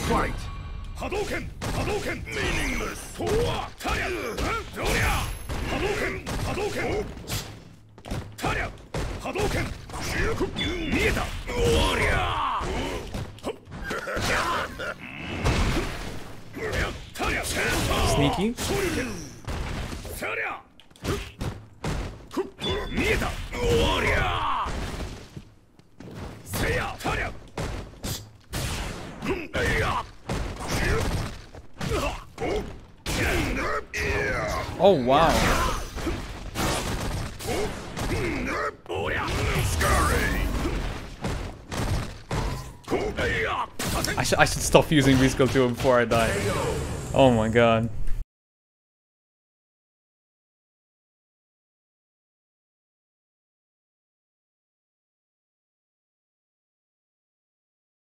Fight! Hadouken! Hadouken! Meaningless! Toa! Tarya! Doria! Hadouken! Hadouken! Tarya! Hadouken! Mieta! Doria! Tarya! Sneaky. Tarya! Mieta! Doria! Seiya! Tarya! Oh wow. I should stop using V-Skill 2 before I die. Oh my god.